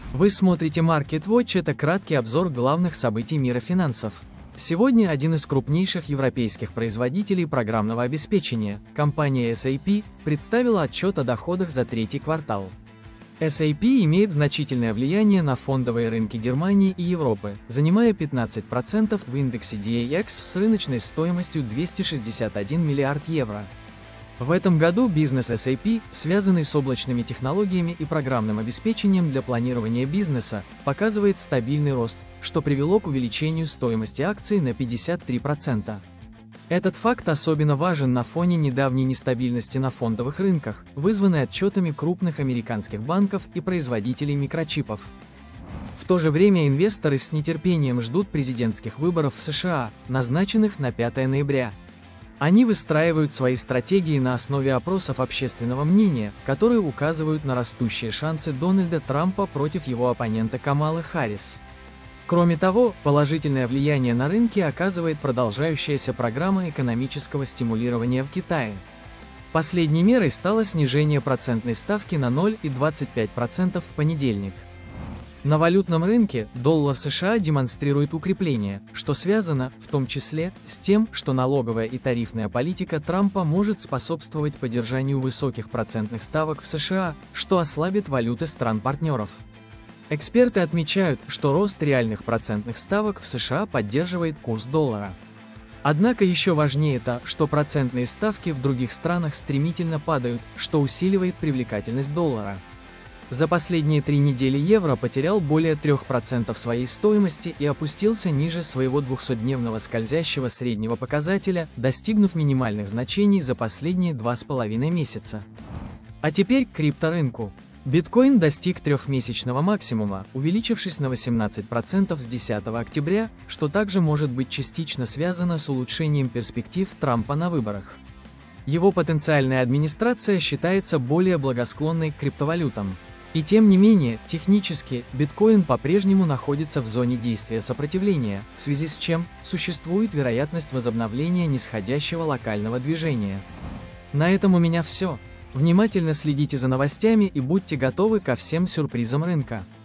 Вы смотрите MarketWatch, это краткий обзор главных событий мира финансов. Сегодня один из крупнейших европейских производителей программного обеспечения, компания SAP, представила отчет о доходах за третий квартал. SAP имеет значительное влияние на фондовые рынки Германии и Европы, занимая 15% в индексе DAX с рыночной стоимостью 261 миллиард евро. В этом году бизнес SAP, связанный с облачными технологиями и программным обеспечением для планирования бизнеса, показывает стабильный рост, что привело к увеличению стоимости акций на 53%. Этот факт особенно важен на фоне недавней нестабильности на фондовых рынках, вызванной отчетами крупных американских банков и производителей микрочипов. В то же время инвесторы с нетерпением ждут президентских выборов в США, назначенных на 5 ноября. Они выстраивают свои стратегии на основе опросов общественного мнения, которые указывают на растущие шансы Дональда Трампа против его оппонента Камалы Харрис. Кроме того, положительное влияние на рынки оказывает продолжающаяся программа экономического стимулирования в Китае. Последней мерой стало снижение процентной ставки на 0,25% в понедельник. На валютном рынке доллар США демонстрирует укрепление, что связано, в том числе, с тем, что налоговая и тарифная политика Трампа может способствовать поддержанию высоких процентных ставок в США, что ослабит валюты стран-партнеров. Эксперты отмечают, что рост реальных процентных ставок в США поддерживает курс доллара. Однако еще важнее то, что процентные ставки в других странах стремительно падают, что усиливает привлекательность доллара. За последние 3 недели евро потерял более 3% своей стоимости и опустился ниже своего 200-дневного скользящего среднего показателя, достигнув минимальных значений за последние 2,5 месяца. А теперь к крипторынку. Биткоин достиг трехмесячного максимума, увеличившись на 18% с 10 октября, что также может быть частично связано с улучшением перспектив Трампа на выборах. Его потенциальная администрация считается более благосклонной к криптовалютам. И тем не менее, технически, биткоин по-прежнему находится в зоне действия сопротивления, в связи с чем существует вероятность возобновления нисходящего локального движения. На этом у меня все. Внимательно следите за новостями и будьте готовы ко всем сюрпризам рынка.